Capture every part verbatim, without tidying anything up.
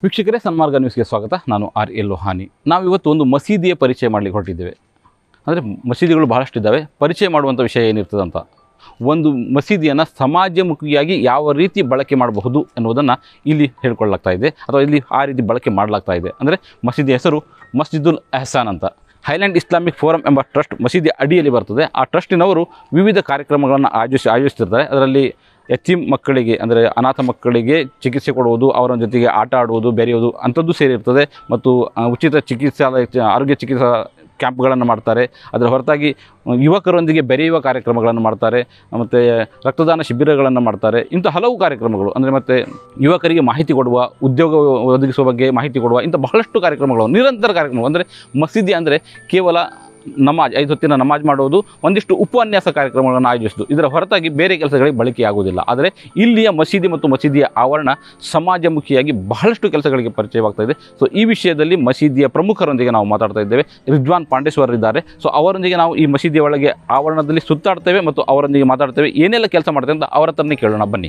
ವೀಕ್ಷಕರೇ, ಸನ್ಮಾರ್ಗ ನ್ಯೂಸ್ಗೆ ಸ್ವಾಗತ. ನಾನು ಆರ್ ಎಲ್ ಲೋಹಾನಿ. ನಾವಿವತ್ತು ಒಂದು ಮಸೀದಿಯ ಪರಿಚಯ ಮಾಡಲಿಕ್ಕೆ ಹೊರಟಿದ್ದೇವೆ. ಅಂದರೆ ಮಸೀದಿಗಳು ಬಹಳಷ್ಟಿದ್ದಾವೆ. ಪರಿಚಯ ಮಾಡುವಂಥ ವಿಷಯ ಏನಿರ್ತದಂತ, ಒಂದು ಮಸೀದಿಯನ್ನು ಸಮಾಜಮುಖಿಯಾಗಿ ಯಾವ ರೀತಿ ಬಳಕೆ ಮಾಡಬಹುದು ಎನ್ನುವುದನ್ನು ಇಲ್ಲಿ ಹೇಳ್ಕೊಳ್ಳಾಗ್ತಾ ಇದೆ, ಅಥವಾ ಇಲ್ಲಿ ಆ ರೀತಿ ಬಳಕೆ ಮಾಡಲಾಗ್ತಾ ಇದೆ. ಅಂದರೆ ಮಸೀದಿ ಹೆಸರು ಮಸ್ಜಿದುಲ್ ಎಹ್ಸಾನ್ ಅಂತ. ಹೈಲ್ಯಾಂಡ್ ಇಸ್ಲಾಮಿಕ್ ಫೋರಂ ಎಂಬ ಟ್ರಸ್ಟ್ ಮಸೀದಿ ಅಡಿಯಲ್ಲಿ ಬರ್ತದೆ. ಆ ಟ್ರಸ್ಟಿನವರು ವಿವಿಧ ಕಾರ್ಯಕ್ರಮಗಳನ್ನು ಆಯೋಜಿಸಿ ಆಯೋಜಿಸ್ತಿರ್ತಾರೆ. ಅದರಲ್ಲಿ ಯತೀಮ್ ಮಕ್ಕಳಿಗೆ, ಅಂದರೆ ಅನಾಥ ಮಕ್ಕಳಿಗೆ ಚಿಕಿತ್ಸೆ ಕೊಡುವುದು, ಅವರ ಜೊತೆಗೆ ಆಟ ಆಡುವುದು, ಬೆರೆಯುವುದು ಅಂಥದ್ದು ಸೇರಿರ್ತದೆ. ಮತ್ತು ಉಚಿತ ಚಿಕಿತ್ಸಾಲಯ ಆರೋಗ್ಯ ಚಿಕಿತ್ಸಾ ಕ್ಯಾಂಪ್ಗಳನ್ನು ಮಾಡ್ತಾರೆ. ಅದರ ಹೊರತಾಗಿ ಯುವಕರೊಂದಿಗೆ ಬೆರೆಯುವ ಕಾರ್ಯಕ್ರಮಗಳನ್ನು ಮಾಡ್ತಾರೆ. ಮತ್ತು ರಕ್ತದಾನ ಶಿಬಿರಗಳನ್ನು ಮಾಡ್ತಾರೆ. ಇಂಥ ಹಲವು ಕಾರ್ಯಕ್ರಮಗಳು, ಅಂದರೆ ಮತ್ತು ಯುವಕರಿಗೆ ಮಾಹಿತಿ ಕೊಡುವ, ಉದ್ಯೋಗ ಒದಗಿಸುವ ಬಗ್ಗೆ ಮಾಹಿತಿ ಕೊಡುವ, ಇಂಥ ಬಹಳಷ್ಟು ಕಾರ್ಯಕ್ರಮಗಳು, ನಿರಂತರ ಕಾರ್ಯಕ್ರಮಗಳು. ಅಂದರೆ ಮಸೀದಿ ಅಂದರೆ ಕೇವಲ ನಮಾಜ್, ಐದು ಹೊತ್ತಿನ ನಮಾಜ್ ಮಾಡುವುದು, ಒಂದಿಷ್ಟು ಉಪನ್ಯಾಸ ಕಾರ್ಯಕ್ರಮಗಳನ್ನು ಆಯೋಜಿಸುವುದು, ಇದರ ಹೊರತಾಗಿ ಬೇರೆ ಕೆಲಸಗಳಿಗೆ ಬಳಕೆಯಾಗುವುದಿಲ್ಲ. ಆದರೆ ಇಲ್ಲಿಯ ಮಸೀದಿ ಮತ್ತು ಮಸೀದಿಯ ಆವರಣ ಸಮಾಜಮುಖಿಯಾಗಿ ಬಹಳಷ್ಟು ಕೆಲಸಗಳಿಗೆ ಪರಿಚಯವಾಗ್ತಾ ಇದೆ. ಸೊ ಈ ವಿಷಯದಲ್ಲಿ ಮಸೀದಿಯ ಪ್ರಮುಖರೊಂದಿಗೆ ನಾವು ಮಾತಾಡ್ತಾ ಇದ್ದೇವೆ. ರಿಜ್ವಾನ್ ಪಾಂಡೇಶ್ವರ್ ಇದ್ದಾರೆ. ಸೊ ಅವರೊಂದಿಗೆ ನಾವು ಈ ಮಸೀದಿಯ ಒಳಗೆ ಆವರಣದಲ್ಲಿ ಸುತ್ತಾಡ್ತೇವೆ ಮತ್ತು ಅವರೊಂದಿಗೆ ಮಾತಾಡ್ತೇವೆ. ಏನೆಲ್ಲ ಕೆಲಸ ಮಾಡ್ತೇವೆ ಅಂತ ಅವರ ಹತ್ರನೇ ಕೇಳೋಣ, ಬನ್ನಿ.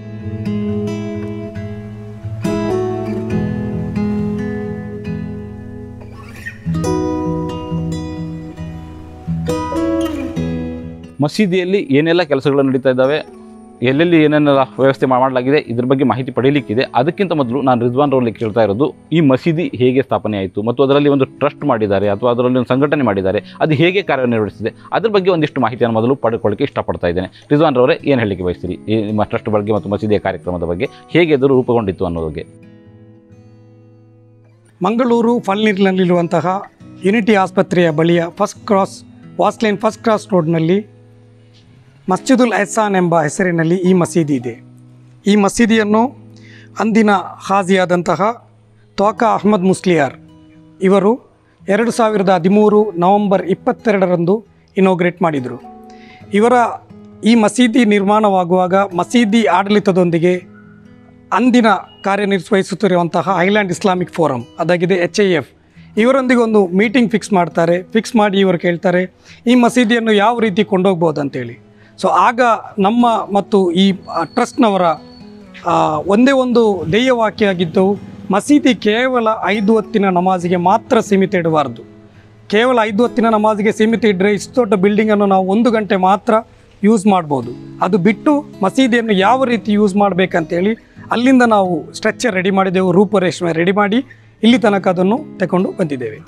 ಮಸೀದಿಯಲ್ಲಿ ಏನೆಲ್ಲ ಕೆಲಸಗಳು ನಡೀತಾ ಇದ್ದಾವೆ, ಎಲ್ಲೆಲ್ಲಿ ಏನೇನೆಲ್ಲ ವ್ಯವಸ್ಥೆ ಮಾಡಲಾಗಿದೆ, ಇದ್ರ ಬಗ್ಗೆ ಮಾಹಿತಿ ಪಡೆಯಲಿಕ್ಕಿದೆ. ಅದಕ್ಕಿಂತ ಮೊದಲು ನಾನು ರಿಜ್ವಾನ್ ರವರಲ್ಲಿ ಕೇಳ್ತಾ ಇರೋದು, ಈ ಮಸೀದಿ ಹೇಗೆ ಸ್ಥಾಪನೆ ಆಯಿತು ಮತ್ತು ಅದರಲ್ಲಿ ಒಂದು ಟ್ರಸ್ಟ್ ಮಾಡಿದ್ದಾರೆ ಅಥವಾ ಅದರಲ್ಲಿ ಒಂದು ಸಂಘಟನೆ ಮಾಡಿದ್ದಾರೆ, ಅದು ಹೇಗೆ ಕಾರ್ಯನಿರ್ವಹಿಸಿದೆ, ಅದ್ರ ಬಗ್ಗೆ ಒಂದಿಷ್ಟು ಮಾಹಿತಿಯನ್ನು ಮೊದಲು ಪಡ್ಕೊಳ್ಳಿಕ್ಕೆ ಇಷ್ಟಪಡ್ತಾ ಇದ್ದೇನೆ. ರಿಜ್ವಾನ್ ರವರೇ, ಏನು ಹೇಳಲಿಕ್ಕೆ ಬಯಸ್ತೀರಿ ಈ ನಿಮ್ಮ ಟ್ರಸ್ಟ್ ಬಗ್ಗೆ ಮತ್ತು ಮಸೀದಿಯ ಕಾರ್ಯಕ್ರಮದ ಬಗ್ಗೆ, ಹೇಗೆ ಅದು ರೂಪುಗೊಂಡಿತ್ತು ಅನ್ನೋದಕ್ಕೆ? ಮಂಗಳೂರು ಫಲ್ನೀರ್ನಲ್ಲಿರುವಂತಹ ಯುನಿಟಿ ಆಸ್ಪತ್ರೆಯ ಬಳಿಯ first cross Vas lane first cross ರೋಡ್ನಲ್ಲಿ ಮಸ್ಜಿದುಲ್ ಎಹ್ಸಾನ್ ಎಂಬ ಹೆಸರಿನಲ್ಲಿ ಈ ಮಸೀದಿ ಇದೆ. ಈ ಮಸೀದಿಯನ್ನು ಅಂದಿನ ಹಾಜಿಯಾದಂತಹ ತ್ವಾಕ ಅಹ್ಮದ್ ಮುಸ್ಲಿಯಾರ್ ಇವರು ಎರಡು ಸಾವಿರದ ಹದಿಮೂರು ನವಂಬರ್ ಇಪ್ಪತ್ತೆರಡರಂದು ಇನಾಗ್ರೇಟ್ ಮಾಡಿದರು. ಇವರ ಈ ಮಸೀದಿ ನಿರ್ಮಾಣವಾಗುವಾಗ ಮಸೀದಿ ಆಡಳಿತದೊಂದಿಗೆ ಅಂದಿನ ಕಾರ್ಯನಿರ್ವಹಿಸುತ್ತಿರುವಂತಹ ಹೈಲ್ಯಾಂಡ್ ಇಸ್ಲಾಮಿಕ್ ಫೋರಂ, ಅದಾಗಿದೆ ಎಚ್ ಐ ಎಫ್, ಇವರೊಂದಿಗೆ ಒಂದು ಮೀಟಿಂಗ್ ಫಿಕ್ಸ್ ಮಾಡ್ತಾರೆ. ಫಿಕ್ಸ್ ಮಾಡಿ ಇವರು ಕೇಳ್ತಾರೆ, ಈ ಮಸೀದಿಯನ್ನು ಯಾವ ರೀತಿ ಕೊಂಡೋಗ್ಬೋದು ಅಂತೇಳಿ. ಸೊ ಆಗ ನಮ್ಮ ಮತ್ತು ಈ ಟ್ರಸ್ಟ್ನವರ ಒಂದೇ ಒಂದು ಧ್ಯೇಯವಾಕ್ಯ ಆಗಿದ್ದು, ಮಸೀದಿ ಕೇವಲ ಐದು ಹೊತ್ತಿನ ನಮಾಜಿಗೆ ಮಾತ್ರ ಸೀಮಿತ ಇಡಬಾರ್ದು. ಕೇವಲ ಐದು ಹೊತ್ತಿನ ನಮಾಜಿಗೆ ಸೀಮಿತ ಇಟ್ಟರೆ ಇಷ್ಟು ದೊಡ್ಡ ಬಿಲ್ಡಿಂಗನ್ನು ನಾವು ಒಂದು ಗಂಟೆ ಮಾತ್ರ ಯೂಸ್ ಮಾಡ್ಬೋದು. ಅದು ಬಿಟ್ಟು ಮಸೀದಿಯನ್ನು ಯಾವ ರೀತಿ ಯೂಸ್ ಮಾಡಬೇಕಂತೇಳಿ ಅಲ್ಲಿಂದ ನಾವು ಸ್ಟ್ರಕ್ಚರ್ ರೆಡಿ ಮಾಡಿದೆವು, ರೂಪರೇಷೆ ರೆಡಿ ಮಾಡಿ ಇಲ್ಲಿ ತನಕ ಅದನ್ನು ತಗೊಂಡು ಬಂದಿದ್ದೇವೆ.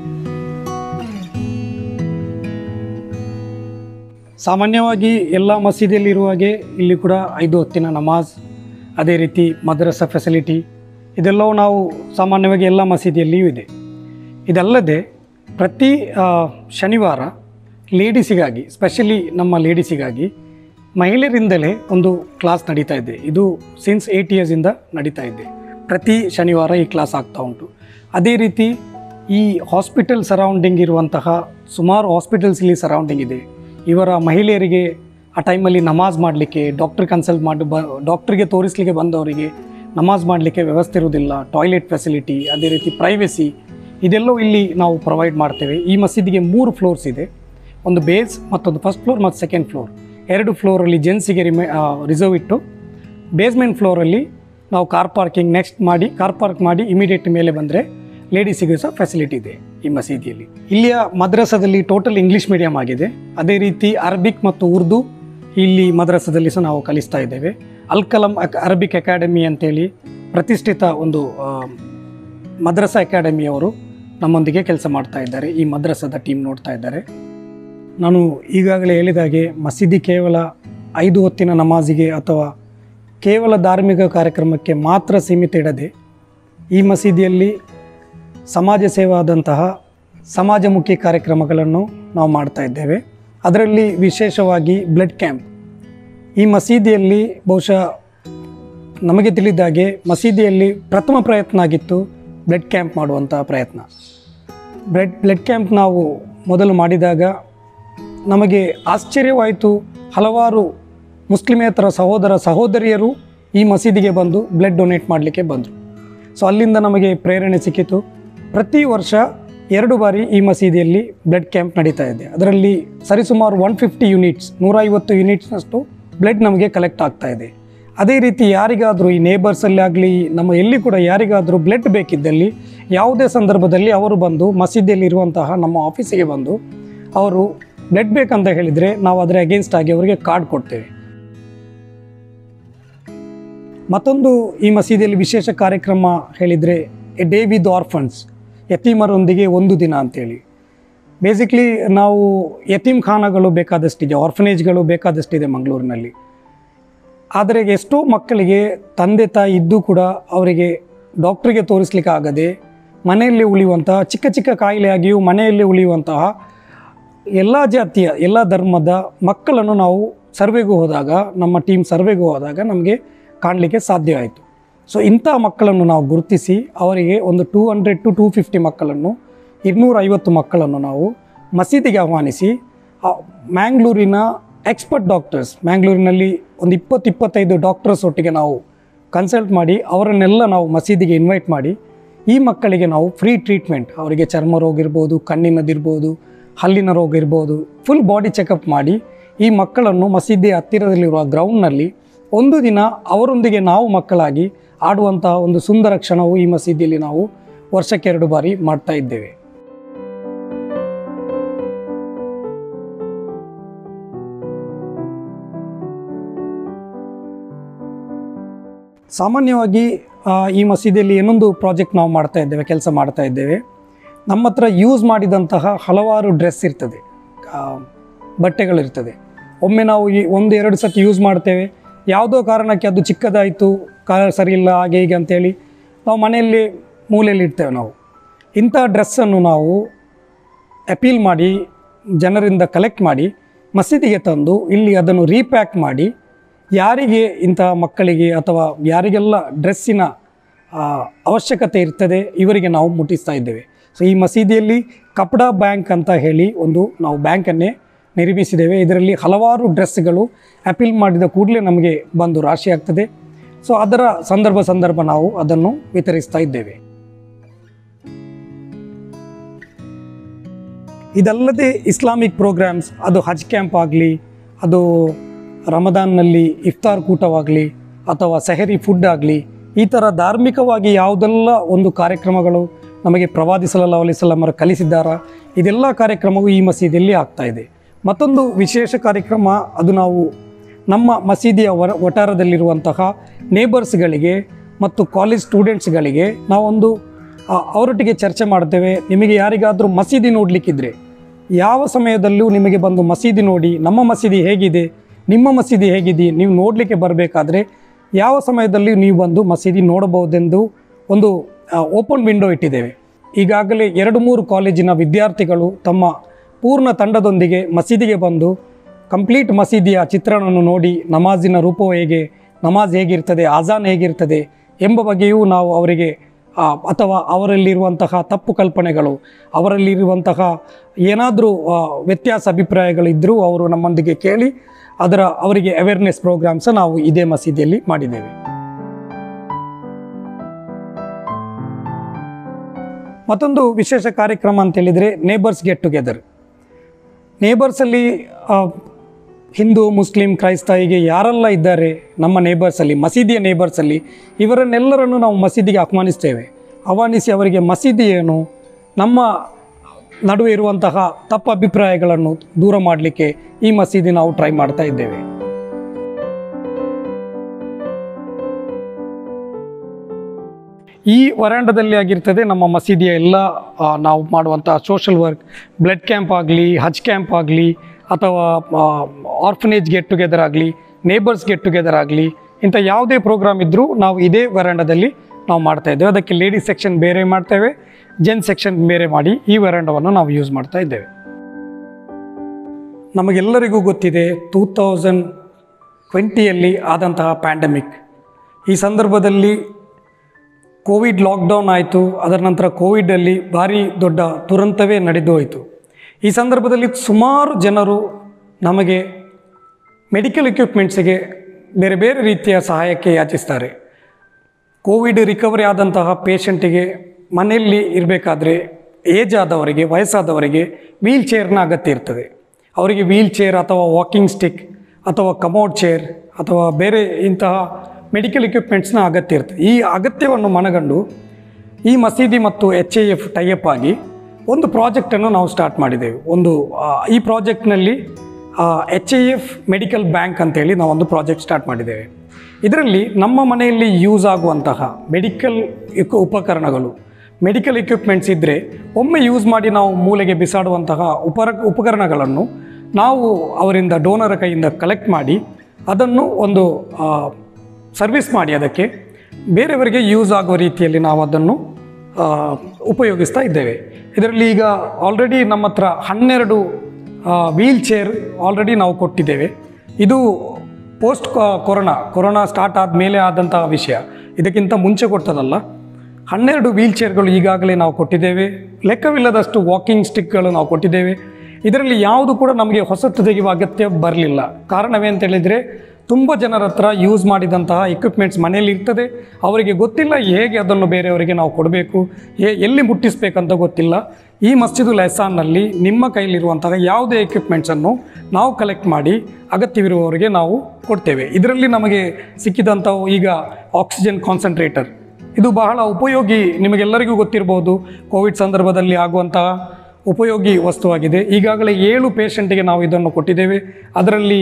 ಸಾಮಾನ್ಯವಾಗಿ ಎಲ್ಲ ಮಸೀದಿಯಲ್ಲಿ ಹಾಗೆ ಇಲ್ಲಿ ಕೂಡ ಐದು ಹೊತ್ತಿನ ನಮಾಜ್, ಅದೇ ರೀತಿ ಮದ್ರಸಾ ಫೆಸಿಲಿಟಿ, ಇದೆಲ್ಲವೂ ನಾವು ಸಾಮಾನ್ಯವಾಗಿ ಎಲ್ಲ ಮಸೀದಿಯಲ್ಲಿಯೂ ಇದೆ. ಇದಲ್ಲದೆ ಪ್ರತಿ ಶನಿವಾರ ಲೇಡೀಸಿಗಾಗಿ, ಸ್ಪೆಷಲಿ ನಮ್ಮ ಲೇಡೀಸಿಗಾಗಿ ಮಹಿಳೆಯರಿಂದಲೇ ಒಂದು ಕ್ಲಾಸ್ ನಡೀತಾ ಇದೆ. ಇದು ಸಿನ್ಸ್ ಏಯ್ಟ್ ಇಯರ್ಸಿಂದ ನಡೀತಾ ಇದೆ. ಪ್ರತಿ ಶನಿವಾರ ಈ ಕ್ಲಾಸ್ ಆಗ್ತಾ ಉಂಟು. ಅದೇ ರೀತಿ ಈ ಹಾಸ್ಪಿಟಲ್ ಸರೌಂಡಿಂಗ್ ಇರುವಂತಹ ಸುಮಾರು ಹಾಸ್ಪಿಟಲ್ಸ್ ಇಲ್ಲಿ ಸರೌಂಡಿಂಗ್ ಇದೆ. ಇವರ ಮಹಿಳೆಯರಿಗೆ ಆ ಟೈಮಲ್ಲಿ ನಮಾಜ್ ಮಾಡಲಿಕ್ಕೆ, ಡಾಕ್ಟ್ರ್ ಕನ್ಸಲ್ಟ್ ಮಾಡಿ ಬ ಡಾಕ್ಟ್ರಿಗೆ ತೋರಿಸಲಿಕ್ಕೆ ಬಂದವರಿಗೆ ನಮಾಜ್ ಮಾಡಲಿಕ್ಕೆ ವ್ಯವಸ್ಥೆ ಇರುವುದಿಲ್ಲ. ಟಾಯ್ಲೆಟ್ ಫೆಸಿಲಿಟಿ, ಅದೇ ರೀತಿ ಪ್ರೈವೇಸಿ, ಇದೆಲ್ಲವೂ ಇಲ್ಲಿ ನಾವು ಪ್ರೊವೈಡ್ ಮಾಡ್ತೇವೆ. ಈ ಮಸೀದಿಗೆ ಮೂರು ಫ್ಲೋರ್ಸ್ ಇದೆ. ಒಂದು ಬೇಸ್, ಮತ್ತೊಂದು ಫಸ್ಟ್ ಫ್ಲೋರ್ ಮತ್ತು ಸೆಕೆಂಡ್ ಫ್ಲೋರ್. ಎರಡು ಫ್ಲೋರಲ್ಲಿ ಜೆಂಟ್ಸಿಗೆ ರಿಮೆ ರಿಸರ್ವ್ ಇಟ್ಟು, ಬೇಸ್ಮೆಂಟ್ ಫ್ಲೋರಲ್ಲಿ ನಾವು ಕಾರ್ ಪಾರ್ಕಿಂಗ್ ನೆಕ್ಸ್ಟ್ ಮಾಡಿ ಕಾರ್ ಪಾರ್ಕ್ ಮಾಡಿ ಇಮಿಡಿಯೇಟ್ ಮೇಲೆ ಬಂದರೆ ಲೇಡೀಸಿಗೆ ಸಹ ಫೆಸಿಲಿಟಿ ಇದೆ ಈ ಮಸೀದಿಯಲ್ಲಿ. ಇಲ್ಲಿಯ ಮದ್ರಸಾದಲ್ಲಿ ಟೋಟಲ್ ಇಂಗ್ಲೀಷ್ ಮೀಡಿಯಮ್ ಆಗಿದೆ. ಅದೇ ರೀತಿ ಅರಬಿಕ್ ಮತ್ತು ಉರ್ದು ಇಲ್ಲಿ ಮದ್ರಸಾದಲ್ಲಿ ಸಹ ನಾವು ಕಲಿಸ್ತಾ ಇದ್ದೇವೆ. ಅಲ್ ಕಲಂ ಅರಬಿಕ್ ಅಕಾಡೆಮಿ ಅಂತೇಳಿ ಪ್ರತಿಷ್ಠಿತ ಒಂದು ಮದ್ರಸಾ ಅಕಾಡೆಮಿಯವರು ನಮ್ಮೊಂದಿಗೆ ಕೆಲಸ ಮಾಡ್ತಾ ಇದ್ದಾರೆ. ಈ ಮದ್ರಸಾದ ಟೀಮ್ ನೋಡ್ತಾ ಇದ್ದಾರೆ. ನಾನು ಈಗಾಗಲೇ ಹೇಳಿದಾಗೆ ಮಸೀದಿ ಕೇವಲ ಐದು ಹೊತ್ತಿನ ನಮಾಜಿಗೆ ಅಥವಾ ಕೇವಲ ಧಾರ್ಮಿಕ ಕಾರ್ಯಕ್ರಮಕ್ಕೆ ಮಾತ್ರ ಸೀಮಿತ ಇಡದೆ, ಈ ಮಸೀದಿಯಲ್ಲಿ ಸಮಾಜ ಸೇವಾದಂತಹ ಸಮಾಜಮುಖಿ ಕಾರ್ಯಕ್ರಮಗಳನ್ನು ನಾವು ಮಾಡ್ತಾ ಇದ್ದೇವೆ. ಅದರಲ್ಲಿ ವಿಶೇಷವಾಗಿ ಬ್ಲಡ್ ಕ್ಯಾಂಪ್. ಈ ಮಸೀದಿಯಲ್ಲಿ ಬಹುಶಃ ನಮಗೆ ತಿಳಿದಾಗೆ ಮಸೀದಿಯಲ್ಲಿ ಪ್ರಥಮ ಪ್ರಯತ್ನ ಆಗಿತ್ತು ಬ್ಲಡ್ ಕ್ಯಾಂಪ್ ಮಾಡುವಂತಹ ಪ್ರಯತ್ನ. ಬ್ಲಡ್ ಬ್ಲಡ್ ಕ್ಯಾಂಪ್ ನಾವು ಮೊದಲು ಮಾಡಿದಾಗ ನಮಗೆ ಆಶ್ಚರ್ಯವಾಯಿತು. ಹಲವಾರು ಮುಸ್ಲಿಮೇತರ ಸಹೋದರ ಸಹೋದರಿಯರು ಈ ಮಸೀದಿಗೆ ಬಂದು ಬ್ಲಡ್ ಡೊನೇಟ್ ಮಾಡಲಿಕ್ಕೆ ಬಂದರು. ಸೊ ಅಲ್ಲಿಂದ ನಮಗೆ ಪ್ರೇರಣೆ ಸಿಕ್ಕಿತು. ಪ್ರತಿ ವರ್ಷ ಎರಡು ಬಾರಿ ಈ ಮಸೀದಿಯಲ್ಲಿ ಬ್ಲಡ್ ಕ್ಯಾಂಪ್ ನಡೀತಾ ಇದೆ. ಅದರಲ್ಲಿ ಸರಿಸುಮಾರು ಒನ್ ಫಿಫ್ಟಿ ಯೂನಿಟ್ಸ್ ನೂರ ಐವತ್ತು ಯೂನಿಟ್ಸ್ನಷ್ಟು ಬ್ಲಡ್ ನಮಗೆ ಕಲೆಕ್ಟ್ ಆಗ್ತಾ ಇದೆ. ಅದೇ ರೀತಿ ಯಾರಿಗಾದರೂ ಈ ನೇಬರ್ಸಲ್ಲಿ ಆಗಲಿ ನಮ್ಮ ಎಲ್ಲಿ ಕೂಡ ಯಾರಿಗಾದರೂ ಬ್ಲಡ್ ಬೇಕಿದ್ದಲ್ಲಿ ಯಾವುದೇ ಸಂದರ್ಭದಲ್ಲಿ ಅವರು ಬಂದು ಮಸೀದಿಯಲ್ಲಿರುವಂತಹ ನಮ್ಮ ಆಫೀಸಿಗೆ ಬಂದು ಅವರು ಬ್ಲಡ್ ಬೇಕಂತ ಹೇಳಿದರೆ ನಾವು ಅದರ ಅಗೇನ್ಸ್ಟ್ ಆಗಿ ಅವರಿಗೆ ಕಾರ್ಡ್ ಕೊಡ್ತೇವೆ. ಮತ್ತೊಂದು ಈ ಮಸೀದಿಯಲ್ಲಿ ವಿಶೇಷ ಕಾರ್ಯಕ್ರಮ ಹೇಳಿದರೆ ಎ ಡೇ ವಿತ್ ಆರ್ಫನ್ಸ್, ಯತೀಮರೊಂದಿಗೆ ಒಂದು ದಿನ ಅಂತೇಳಿ. ಬೇಸಿಕ್ಲಿ ನಾವು ಯತೀಮ್ ಖಾನಗಳು ಬೇಕಾದಷ್ಟಿದೆ, ಆರ್ಫನೇಜ್ಗಳು ಬೇಕಾದಷ್ಟಿದೆ ಮಂಗಳೂರಿನಲ್ಲಿ. ಆದರೆ ಎಷ್ಟೋ ಮಕ್ಕಳಿಗೆ ತಂದೆ ತಾಯಿ ಇದ್ದು ಕೂಡ ಅವರಿಗೆ ಡಾಕ್ಟ್ರಿಗೆ ತೋರಿಸ್ಲಿಕ್ಕೆ ಆಗದೆ ಮನೆಯಲ್ಲಿ ಉಳಿಯುವಂತಹ, ಚಿಕ್ಕ ಚಿಕ್ಕ ಕಾಯಿಲೆಯಾಗಿಯೂ ಮನೆಯಲ್ಲಿ ಉಳಿಯುವಂತಹ ಎಲ್ಲ ಜಾತಿಯ ಎಲ್ಲ ಧರ್ಮದ ಮಕ್ಕಳನ್ನು ನಾವು ಸರ್ವೆಗೂ ಹೋದಾಗ, ನಮ್ಮ ಟೀಮ್ ಸರ್ವೆಗೂ ಹೋದಾಗ ನಮಗೆ ಕಾಣಲಿಕ್ಕೆ ಸಾಧ್ಯ ಆಯಿತು. ಸೊ ಇಂಥ ಮಕ್ಕಳನ್ನು ನಾವು ಗುರುತಿಸಿ ಅವರಿಗೆ ಒಂದು two hundred to two fifty ಮಕ್ಕಳನ್ನು, ಇನ್ನೂರೈವತ್ತು ಮಕ್ಕಳನ್ನು ನಾವು ಮಸೀದಿಗೆ ಆಹ್ವಾನಿಸಿ ಮ್ಯಾಂಗ್ಳೂರಿನ ಎಕ್ಸ್ಪರ್ಟ್ ಡಾಕ್ಟರ್ಸ್, ಮ್ಯಾಂಗ್ಳೂರಿನಲ್ಲಿ ಒಂದು ಇಪ್ಪತ್ತು ಇಪ್ಪತ್ತೈದು ಡಾಕ್ಟರ್ಸ್ ಒಟ್ಟಿಗೆ ನಾವು ಕನ್ಸಲ್ಟ್ ಮಾಡಿ ಅವರನ್ನೆಲ್ಲ ನಾವು ಮಸೀದಿಗೆ ಇನ್ವೈಟ್ ಮಾಡಿ ಈ ಮಕ್ಕಳಿಗೆ ನಾವು ಫ್ರೀ ಟ್ರೀಟ್ಮೆಂಟ್, ಅವರಿಗೆ ಚರ್ಮ ರೋಗ ಇರ್ಬೋದು, ಕಣ್ಣಿನದಿರ್ಬೋದು, ಹಲ್ಲಿನ ರೋಗ ಇರ್ಬೋದು, ಫುಲ್ ಬಾಡಿ ಚೆಕಪ್ ಮಾಡಿ ಈ ಮಕ್ಕಳನ್ನು ಮಸೀದಿಯ ಹತ್ತಿರದಲ್ಲಿರುವ ಗ್ರೌಂಡ್ನಲ್ಲಿ ಒಂದು ದಿನ ಅವರೊಂದಿಗೆ ನಾವು ಮಕ್ಕಳಾಗಿ ಆಡುವಂತಹ ಒಂದು ಸುಂದರ ಕ್ಷಣವು ಈ ಮಸೀದಿಯಲ್ಲಿ ನಾವು ವರ್ಷಕ್ಕೆ ಎರಡು ಬಾರಿ ಮಾಡ್ತಾ ಇದ್ದೇವೆ. ಸಾಮಾನ್ಯವಾಗಿ ಈ ಮಸೀದಿಯಲ್ಲಿ ಇನ್ನೊಂದು ಪ್ರಾಜೆಕ್ಟ್ ನಾವು ಮಾಡ್ತಾ ಇದ್ದೇವೆ, ಕೆಲಸ ಮಾಡ್ತಾ ಇದ್ದೇವೆ. ನಮ್ಮ ಹತ್ರ ಯೂಸ್ ಮಾಡಿದಂತಹ ಹಲವಾರು ಡ್ರೆಸ್ ಇರ್ತದೆ, ಬಟ್ಟೆಗಳಿರ್ತದೆ. ಒಮ್ಮೆ ನಾವು ಈ ಒಂದು ಎರಡು ಸತಿ ಯೂಸ್ ಮಾಡ್ತೇವೆ, ಯಾವುದೋ ಕಾರಣಕ್ಕೆ ಅದು ಚಿಕ್ಕದಾಯಿತು, ಕಲರ್ ಸರಿ ಇಲ್ಲ, ಹಾಗೆ ಹೀಗೆ ಅಂತೇಳಿ ನಾವು ಮನೆಯಲ್ಲಿ ಮೂಲೆಯಲ್ಲಿ ಇಡ್ತೇವೆ. ನಾವು ಇಂಥ ಡ್ರೆಸ್ಸನ್ನು ನಾವು ಅಪೀಲ್ ಮಾಡಿ ಜನರಿಂದ ಕಲೆಕ್ಟ್ ಮಾಡಿ ಮಸೀದಿಗೆ ತಂದು ಇಲ್ಲಿ ಅದನ್ನು ರೀಪ್ಯಾಕ್ ಮಾಡಿ ಯಾರಿಗೆ ಇಂಥ ಮಕ್ಕಳಿಗೆ ಅಥವಾ ಯಾರಿಗೆಲ್ಲ ಡ್ರೆಸ್ಸಿನ ಅವಶ್ಯಕತೆ ಇರ್ತದೆ ಇವರಿಗೆ ನಾವು ಮುಟ್ಟಿಸ್ತಾ ಇದ್ದೇವೆ. ಸೊ ಈ ಮಸೀದಿಯಲ್ಲಿ ಕಪಡಾ ಬ್ಯಾಂಕ್ ಅಂತ ಹೇಳಿ ಒಂದು ನಾವು ಬ್ಯಾಂಕನ್ನೇ ನಿರ್ಮಿಸಿದ್ದೇವೆ. ಇದರಲ್ಲಿ ಹಲವಾರು ಡ್ರೆಸ್ಗಳು ಅಪೀಲ್ ಮಾಡಿದ ಕೂಡಲೇ ನಮಗೆ ಬಂದು ರಾಶಿ ಆಗ್ತದೆ. ಸೊ ಅದರ ಸಂದರ್ಭ ಸಂದರ್ಭ ನಾವು ಅದನ್ನು ವಿತರಿಸ್ತಾ ಇದ್ದೇವೆ. ಇದಲ್ಲದೆ ಇಸ್ಲಾಮಿಕ್ ಪ್ರೋಗ್ರಾಮ್ಸ್, ಅದು ಹಜ್ ಕ್ಯಾಂಪ್ ಆಗಲಿ, ಅದು ರಮದಾನ್ನಲ್ಲಿ ಇಫ್ತಾರ್ ಕೂಟವಾಗಲಿ ಅಥವಾ ಸೆಹರಿ ಫುಡ್ ಆಗಲಿ, ಈ ಥರ ಧಾರ್ಮಿಕವಾಗಿ ಯಾವುದೆಲ್ಲ ಒಂದು ಕಾರ್ಯಕ್ರಮಗಳು ನಮಗೆ ಪ್ರವಾದಿ ಸಲ್ಲಲ್ಲಾಹು ಅಲೈಹಿ ವಸಲ್ಲಮರು ಕಲಿಸಿದ್ದಾರಾ, ಇದೆಲ್ಲ ಕಾರ್ಯಕ್ರಮವು ಈ ಮಸೀದಿಯಲ್ಲಿ ಆಗ್ತಾಯಿದೆ. ಮತ್ತೊಂದು ವಿಶೇಷ ಕಾರ್ಯಕ್ರಮ, ಅದು ನಾವು ನಮ್ಮ ಮಸೀದಿಯ ವರ ವಠಾರದಲ್ಲಿರುವಂತಹ ನೇಬರ್ಸ್ಗಳಿಗೆ ಮತ್ತು ಕಾಲೇಜ್ ಸ್ಟೂಡೆಂಟ್ಸ್ಗಳಿಗೆ ನಾವೊಂದು ಅವರೊಟ್ಟಿಗೆ ಚರ್ಚೆ ಮಾಡ್ತೇವೆ. ನಿಮಗೆ ಯಾರಿಗಾದರೂ ಮಸೀದಿ ನೋಡಲಿಕ್ಕಿದ್ರೆ ಯಾವ ಸಮಯದಲ್ಲೂ ನಿಮಗೆ ಬಂದು ಮಸೀದಿ ನೋಡಿ, ನಮ್ಮ ಮಸೀದಿ ಹೇಗಿದೆ, ನಿಮ್ಮ ಮಸೀದಿ ಹೇಗಿದೆ, ನೀವು ನೋಡಲಿಕ್ಕೆ ಬರಬೇಕಾದ್ರೆ ಯಾವ ಸಮಯದಲ್ಲಿ ನೀವು ಬಂದು ಮಸೀದಿ ನೋಡಬಹುದೆಂದು ಒಂದು ಓಪನ್ ವಿಂಡೋ ಇಟ್ಟಿದ್ದೇವೆ. ಈಗಾಗಲೇ ಎರಡು ಮೂರು ಕಾಲೇಜಿನ ವಿದ್ಯಾರ್ಥಿಗಳು ತಮ್ಮ ಪೂರ್ಣ ತಂಡದೊಂದಿಗೆ ಮಸೀದಿಗೆ ಬಂದು ಕಂಪ್ಲೀಟ್ ಮಸೀದಿಯ ಚಿತ್ರಣವನ್ನು ನೋಡಿ ನಮಾಜಿನ ರೂಪವು ಹೇಗೆ, ನಮಾಜ್ ಹೇಗಿರ್ತದೆ, ಆಜಾನ್ ಹೇಗಿರ್ತದೆ ಎಂಬ ಬಗ್ಗೆಯೂ ನಾವು ಅವರಿಗೆ ಅಥವಾ ಅವರಲ್ಲಿರುವಂತಹ ತಪ್ಪು ಕಲ್ಪನೆಗಳು, ಅವರಲ್ಲಿರುವಂತಹ ಏನಾದರೂ ವ್ಯತ್ಯಾಸ ಅಭಿಪ್ರಾಯಗಳಿದ್ದರೂ ಅವರು ನಮ್ಮೊಂದಿಗೆ ಕೇಳಿ ಅದರ ಅವರಿಗೆ ಅವೇರ್ನೆಸ್ ಪ್ರೋಗ್ರಾಮ್ಸ್ ನಾವು ಇದೇ ಮಸೀದಿಯಲ್ಲಿ ಮಾಡಿದ್ದೇವೆ. ಮತ್ತೊಂದು ವಿಶೇಷ ಕಾರ್ಯಕ್ರಮ ಅಂತೇಳಿದರೆ ನೇಬರ್ಸ್ ಗೆಟ್ ಟುಗೆದರ್. ನೇಬರ್ಸಲ್ಲಿ ಹಿಂದೂ, ಮುಸ್ಲಿಂ, ಕ್ರೈಸ್ತ ಹೀಗೆ ಯಾರೆಲ್ಲ ಇದ್ದಾರೆ ನಮ್ಮ ನೇಬರ್ಸಲ್ಲಿ, ಮಸೀದಿಯ ನೇಬರ್ಸಲ್ಲಿ, ಇವರನ್ನೆಲ್ಲರನ್ನು ನಾವು ಮಸೀದಿಗೆ ಆಹ್ವಾನಿಸ್ತೇವೆ. ಆಹ್ವಾನಿಸಿ ಅವರಿಗೆ ಮಸೀದಿ ಏನು, ನಮ್ಮ ನಡುವೆ ಇರುವಂತಹ ತಪ್ಪು ಅಭಿಪ್ರಾಯಗಳನ್ನು ದೂರ ಮಾಡಲಿಕ್ಕೆ ಈ ಮಸೀದಿ ನಾವು ಟ್ರೈ ಮಾಡ್ತಾ ಇದ್ದೇವೆ. ಈ ವರಾಂಡದಲ್ಲಿ ಆಗಿರ್ತದೆ ನಮ್ಮ ಮಸೀದಿಯ ಎಲ್ಲ ನಾವು ಮಾಡುವಂಥ ಸೋಷಲ್ ವರ್ಕ್, ಬ್ಲಡ್ ಕ್ಯಾಂಪ್ ಆಗಲಿ, ಹಜ್ ಕ್ಯಾಂಪ್ ಆಗಲಿ, ಅಥವಾ ಆರ್ಫನೇಜ್ ಗೆಟ್ ಟುಗೆದರ್ ಆಗಲಿ, ನೇಬರ್ಸ್ ಗೆಟ್ ಟುಗೆದರ್ ಆಗಲಿ, ಇಂಥ ಯಾವುದೇ ಪ್ರೋಗ್ರಾಮ್ ಇದ್ದರೂ ನಾವು ಇದೇ ವರಾಂಡದಲ್ಲಿ ನಾವು ಮಾಡ್ತಾ ಇದ್ದೇವೆ. ಅದಕ್ಕೆ ಲೇಡೀಸ್ ಸೆಕ್ಷನ್ ಬೇರೆ ಮಾಡ್ತೇವೆ, ಜೆಂಟ್ಸ್ ಸೆಕ್ಷನ್ ಬೇರೆ ಮಾಡಿ ಈ ವರಾಂಡವನ್ನು ನಾವು ಯೂಸ್ ಮಾಡ್ತಾ ಇದ್ದೇವೆ. ನಮಗೆಲ್ಲರಿಗೂ ಗೊತ್ತಿದೆ ಟೂ ತೌಸಂಡ್ ಟ್ವೆಂಟಿಯಲ್ಲಿ ಆದಂತಹ ಪ್ಯಾಂಡಮಿಕ್. ಈ ಸಂದರ್ಭದಲ್ಲಿ ಕೋವಿಡ್ ಲಾಕ್ಡೌನ್ ಆಯಿತು. ಅದರ ನಂತರ ಕೋವಿಡಲ್ಲಿ ಭಾರಿ ದೊಡ್ಡ ದುರಂತವೇ ನಡೆದು ಹೋಯಿತು. ಈ ಸಂದರ್ಭದಲ್ಲಿ ಸುಮಾರು ಜನರು ನಮಗೆ ಮೆಡಿಕಲ್ ಎಕ್ವಿಪ್ಮೆಂಟ್ಸಿಗೆ ಬೇರೆ ಬೇರೆ ರೀತಿಯ ಸಹಾಯಕ್ಕೆ ಯಾಚಿಸ್ತಾರೆ. ಕೋವಿಡ್ ರಿಕವರಿ ಆದಂತಹ ಪೇಷಂಟಿಗೆ ಮನೆಯಲ್ಲಿ ಇರಬೇಕಾದ್ರೆ ಏಜ್ ಆದವರಿಗೆ, ವಯಸ್ಸಾದವರಿಗೆ ವೀಲ್ ಚೇರ್ನ ಅಗತ್ಯ ಇರ್ತದೆ. ಅವರಿಗೆ ವೀಲ್ ಚೇರ್ ಅಥವಾ ವಾಕಿಂಗ್ ಸ್ಟಿಕ್ ಅಥವಾ ಕಮೋಡ್ ಚೇರ್ ಅಥವಾ ಬೇರೆ ಇಂತಹ ಮೆಡಿಕಲ್ ಇಕ್ವಿಪ್ಮೆಂಟ್ಸ್ನ ಅಗತ್ಯ ಇರ್ತದೆ. ಈ ಅಗತ್ಯವನ್ನು ಮನಗಂಡು ಈ ಮಸೀದಿ ಮತ್ತು ಎಚ್ ಐ ಎಫ್ ಟೈಅಪ್ ಆಗಿ ಒಂದು ಪ್ರಾಜೆಕ್ಟನ್ನು ನಾವು ಸ್ಟಾರ್ಟ್ ಮಾಡಿದ್ದೇವೆ. ಒಂದು ಈ ಪ್ರಾಜೆಕ್ಟ್ನಲ್ಲಿ H I F medical bank ಅಂತೇಳಿ ನಾವು ಒಂದು ಪ್ರಾಜೆಕ್ಟ್ ಸ್ಟಾರ್ಟ್ ಮಾಡಿದ್ದೇವೆ. ಇದರಲ್ಲಿ ನಮ್ಮ ಮನೆಯಲ್ಲಿ ಯೂಸ್ ಆಗುವಂತಹ ಮೆಡಿಕಲ್ ಉಪಕರಣಗಳು, ಮೆಡಿಕಲ್ ಇಕ್ವಿಪ್ಮೆಂಟ್ಸ್ ಇದ್ದರೆ ಒಮ್ಮೆ ಯೂಸ್ ಮಾಡಿ ನಾವು ಮೂಲೆಗೆ ಬಿಸಾಡುವಂತಹ ಉಪರ ಉಪಕರಣಗಳನ್ನು ನಾವು ಅವರಿಂದ ಡೋನರ ಕೈಯಿಂದ ಕಲೆಕ್ಟ್ ಮಾಡಿ ಅದನ್ನು ಒಂದು ಸರ್ವಿಸ್ ಮಾಡಿ ಅದಕ್ಕೆ ಬೇರೆಯವರಿಗೆ ಯೂಸ್ ಆಗುವ ರೀತಿಯಲ್ಲಿ ನಾವು ಅದನ್ನು ಉಪಯೋಗಿಸ್ತಾ ಇದ್ದೇವೆ. ಇದರಲ್ಲಿ ಈಗ ಆಲ್ರೆಡಿ ನಮ್ಮ ಹತ್ರ ಹನ್ನೆರಡು ವೀಲ್ ಚೇರ್ ಆಲ್ರೆಡಿ ನಾವು ಕೊಟ್ಟಿದ್ದೇವೆ. ಇದು ಪೋಸ್ಟ್ ಕೊರೋನಾ ಕೊರೋನಾ ಸ್ಟಾರ್ಟ್ ಆದಮೇಲೆ ಆದಂತಹ ವಿಷಯ, ಇದಕ್ಕಿಂತ ಮುಂಚೆ ಕೊಟ್ಟದಲ್ಲ. ಹನ್ನೆರಡು ವೀಲ್ ಚೇರ್ಗಳು ಈಗಾಗಲೇ ನಾವು ಕೊಟ್ಟಿದ್ದೇವೆ. ಲೆಕ್ಕವಿಲ್ಲದಷ್ಟು ವಾಕಿಂಗ್ ಸ್ಟಿಕ್ಗಳು ನಾವು ಕೊಟ್ಟಿದ್ದೇವೆ. ಇದರಲ್ಲಿ ಯಾವುದು ಕೂಡ ನಮಗೆ ಹೊಸತು ತೆಗೆಯುವ ಅಗತ್ಯ ಬರಲಿಲ್ಲ. ಕಾರಣವೇ ಅಂತ ಹೇಳಿದರೆ ತುಂಬ ಜನರ ಹತ್ರ ಯೂಸ್ ಮಾಡಿದಂತಹ ಇಕ್ವಿಪ್ಮೆಂಟ್ಸ್ ಮನೆಯಲ್ಲಿ ಇರ್ತದೆ, ಅವರಿಗೆ ಗೊತ್ತಿಲ್ಲ ಹೇಗೆ ಅದನ್ನು ಬೇರೆಯವರಿಗೆ ನಾವು ಕೊಡಬೇಕು, ಹೇ ಎಲ್ಲಿ ಮುಟ್ಟಿಸ್ಬೇಕಂತ ಗೊತ್ತಿಲ್ಲ. ಈ ಮಸ್ಜಿದುಲ್ ಎಹ್ಸಾನ್ನಲ್ಲಿ ನಿಮ್ಮ ಕೈಲಿರುವಂತಹ ಯಾವುದೇ ಎಕ್ವಿಪ್ಮೆಂಟ್ಸನ್ನು ನಾವು ಕಲೆಕ್ಟ್ ಮಾಡಿ ಅಗತ್ಯವಿರುವವರಿಗೆ ನಾವು ಕೊಡ್ತೇವೆ. ಇದರಲ್ಲಿ ನಮಗೆ ಸಿಕ್ಕಿದಂಥವು ಈಗ ಆಕ್ಸಿಜನ್ ಕಾನ್ಸಂಟ್ರೇಟರ್, ಇದು ಬಹಳ ಉಪಯೋಗಿ, ನಿಮಗೆಲ್ಲರಿಗೂ ಗೊತ್ತಿರ್ಬೋದು. ಕೋವಿಡ್ ಸಂದರ್ಭದಲ್ಲಿ ಆಗುವಂತಹ ಉಪಯೋಗಿ ವಸ್ತುವಾಗಿದೆ. ಈಗಾಗಲೇ ಏಳು ಪೇಷಂಟಿಗೆ ನಾವು ಇದನ್ನು ಕೊಟ್ಟಿದ್ದೇವೆ. ಅದರಲ್ಲಿ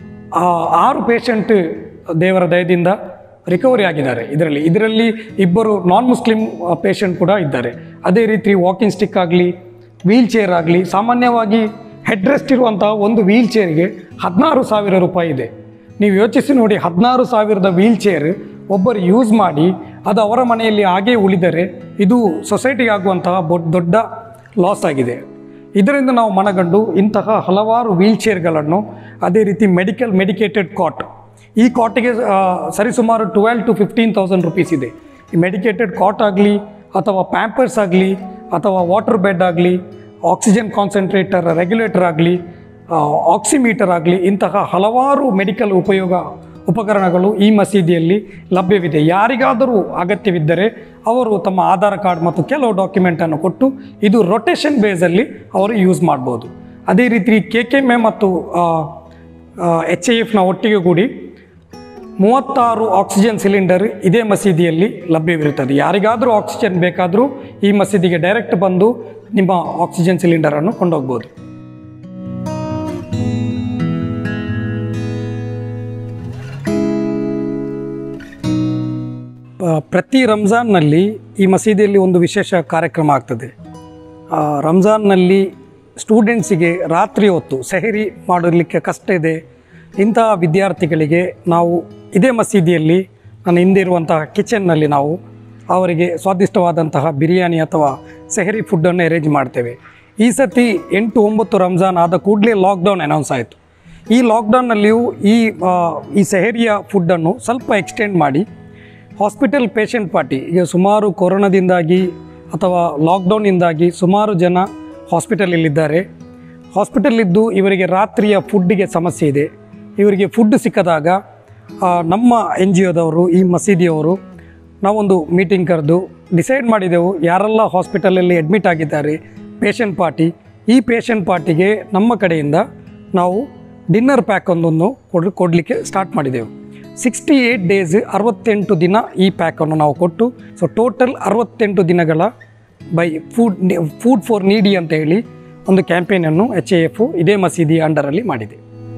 ಆರು ಪೇಷಂಟ್ ದೇವರ ದಯದಿಂದ ರಿಕವರಿ ಆಗಿದ್ದಾರೆ. ಇದರಲ್ಲಿ ಇದರಲ್ಲಿ ಇಬ್ಬರು ನಾನ್ ಮುಸ್ಲಿಂ ಪೇಷಂಟ್ ಕೂಡ ಇದ್ದಾರೆ. ಅದೇ ರೀತಿ ವಾಕಿಂಗ್ ಸ್ಟಿಕ್ ಆಗಲಿ, ವೀಲ್ ಚೇರ್ ಆಗಲಿ, ಸಾಮಾನ್ಯವಾಗಿ ಹೆಡ್ ರೆಸ್ಟ್ ಇರುವಂತಹ ಒಂದು ವೀಲ್ ಚೇರಿಗೆ ಹದಿನಾರು ಸಾವಿರ ರೂಪಾಯಿ ಇದೆ. ನೀವು ಯೋಚಿಸಿ ನೋಡಿ, ಹದಿನಾರು ಸಾವಿರದ ವೀಲ್ ಚೇರ್ ಒಬ್ಬರು ಯೂಸ್ ಮಾಡಿ ಅದು ಅವರ ಮನೆಯಲ್ಲಿ ಹಾಗೇ ಉಳಿದರೆ ಇದು ಸೊಸೈಟಿಗೆ ಆಗುವಂತಹ ದೊಡ್ಡ ಲಾಸ್ ಆಗಿದೆ. ಇದರಿಂದ ನಾವು ಮನಗಂಡು ಇಂತಹ ಹಲವಾರು ವೀಲ್ ಚೇರ್ಗಳನ್ನು, ಅದೇ ರೀತಿ ಮೆಡಿಕಲ್ ಮೆಡಿಕೇಟೆಡ್ ಕಾಟ್, ಈ ಕಾಟಿಗೆ ಸರಿಸುಮಾರು twelve to fifteen thousand rupees ಇದೆ. ಈ ಮೆಡಿಕೇಟೆಡ್ ಕಾಟ್ ಆಗಲಿ ಅಥವಾ ಪ್ಯಾಂಪರ್ಸ್ ಆಗಲಿ ಅಥವಾ ವಾಟರ್ ಬೆಡ್ ಆಗಲಿ, ಆಕ್ಸಿಜನ್ ಕಾನ್ಸಂಟ್ರೇಟರ್, ರೆಗ್ಯುಲೇಟರ್ ಆಗಲಿ, ಆಕ್ಸಿಮೀಟರ್ ಆಗಲಿ, ಇಂತಹ ಹಲವಾರು ಮೆಡಿಕಲ್ ಉಪಯೋಗ ಉಪಕರಣಗಳು ಈ ಮಸೀದಿಯಲ್ಲಿ ಲಭ್ಯವಿದೆ. ಯಾರಿಗಾದರೂ ಅಗತ್ಯವಿದ್ದರೆ ಅವರು ತಮ್ಮ ಆಧಾರ್ ಕಾರ್ಡ್ ಮತ್ತು ಕೆಲವು ಡಾಕ್ಯುಮೆಂಟನ್ನು ಕೊಟ್ಟು ಇದು ರೊಟೇಷನ್ ಬೇಸಲ್ಲಿ ಅವರು ಯೂಸ್ ಮಾಡ್ಬೋದು. ಅದೇ ರೀತಿ ಕೆ ಕೆ ಎಮ್ ಎ ಮತ್ತು ಎಚ್ ಐ ಎಫ್ನ ಒಟ್ಟಿಗೆ ಕೂಡಿ ಮೂವತ್ತಾರು ಆಕ್ಸಿಜನ್ ಸಿಲಿಂಡರ್ ಇದೇ ಮಸೀದಿಯಲ್ಲಿ ಲಭ್ಯವಿರುತ್ತದೆ. ಯಾರಿಗಾದರೂ ಆಕ್ಸಿಜನ್ ಬೇಕಾದರೂ ಈ ಮಸೀದಿಗೆ ಡೈರೆಕ್ಟ್ ಬಂದು ನಿಮ್ಮ ಆಕ್ಸಿಜನ್ ಸಿಲಿಂಡರನ್ನು ಕೊಂಡೋಗ್ಬೋದು. ಪ್ರತಿ ರಂಜಾನ್ನಲ್ಲಿ ಈ ಮಸೀದಿಯಲ್ಲಿ ಒಂದು ವಿಶೇಷ ಕಾರ್ಯಕ್ರಮ ಆಗ್ತದೆ. ರಂಜಾನ್ನಲ್ಲಿ ಸ್ಟೂಡೆಂಟ್ಸಿಗೆ ರಾತ್ರಿ ಹೊತ್ತು ಸೆಹರಿ ಮಾಡಲಿಕ್ಕೆ ಕಷ್ಟ ಇದೆ, ಇಂತಹ ವಿದ್ಯಾರ್ಥಿಗಳಿಗೆ ನಾವು ಇದೇ ಮಸೀದಿಯಲ್ಲಿ ನನ್ನ ಹಿಂದೆ ಇರುವಂತಹ ಕಿಚನ್ನಲ್ಲಿ ನಾವು ಅವರಿಗೆ ಸ್ವಾದಿಷ್ಟವಾದಂತಹ ಬಿರಿಯಾನಿ ಅಥವಾ ಸೆಹರಿ ಫುಡ್ಡನ್ನು ಅರೇಂಜ್ ಮಾಡ್ತೇವೆ. ಈ ಸತಿ ಎಂಟು ಒಂಬತ್ತು ರಂಜಾನ್ ಆದ ಕೂಡಲೇ ಲಾಕ್ಡೌನ್ ಅನೌನ್ಸ್ ಆಯಿತು. ಈ ಲಾಕ್ಡೌನ್ನಲ್ಲಿಯೂ ಈ ಈ ಸೆಹರಿಯ ಫುಡ್ಡನ್ನು ಸ್ವಲ್ಪ ಎಕ್ಸ್ಟೆಂಡ್ ಮಾಡಿ ಹಾಸ್ಪಿಟಲ್ ಪೇಷಂಟ್ ಪಾರ್ಟಿ, ಈಗ ಸುಮಾರು ಕೊರೋನಾದಿಂದಾಗಿ ಅಥವಾ ಲಾಕ್ಡೌನ್ನಿಂದಾಗಿ ಸುಮಾರು ಜನ ಹಾಸ್ಪಿಟಲಲ್ಲಿದ್ದಾರೆ. ಹಾಸ್ಪಿಟಲಿದ್ದು ಇವರಿಗೆ ರಾತ್ರಿಯ ಫುಡ್ಡಿಗೆ ಸಮಸ್ಯೆ ಇದೆ. ಇವರಿಗೆ ಫುಡ್ ಸಿಕ್ಕದಾಗ ನಮ್ಮ ಎನ್ ಜಿ ಒದವರು, ಈ ಮಸೀದಿಯವರು ನಾವೊಂದು ಮೀಟಿಂಗ್ ಕರೆದು ಡಿಸೈಡ್ ಮಾಡಿದೆವು, ಯಾರೆಲ್ಲ ಹಾಸ್ಪಿಟಲಲ್ಲಿ ಅಡ್ಮಿಟ್ ಆಗಿದ್ದಾರೆ ಪೇಷಂಟ್ ಪಾರ್ಟಿ, ಈ ಪೇಷಂಟ್ ಪಾರ್ಟಿಗೆ ನಮ್ಮ ಕಡೆಯಿಂದ ನಾವು ಡಿನ್ನರ್ ಪ್ಯಾಕ್ ಒಂದೊಂದು ಕೊಡ್ ಕೊಡಲಿಕ್ಕೆ ಸ್ಟಾರ್ಟ್ ಮಾಡಿದೆವು. ಸಿಕ್ಸ್ಟಿ ಏಯ್ಟ್ ಡೇಸ್ ಅರವತ್ತೆಂಟು ದಿನ ಈ ಪ್ಯಾಕನ್ನು ನಾವು ಕೊಟ್ಟು, ಸೊ ಟೋಟಲ್ ಅರವತ್ತೆಂಟು ದಿನಗಳ ಬೈ ಫುಡ್ ಫುಡ್ ಫಾರ್ ನೀಡಿ ಅಂತ ಹೇಳಿ ಒಂದು ಕ್ಯಾಂಪೇನನ್ನು ಎಚ್ ಎ ಎಫ್ ಇದೇ ಮಸೀದಿ ಅಂಡರಲ್ಲಿ ಮಾಡಿದೆ.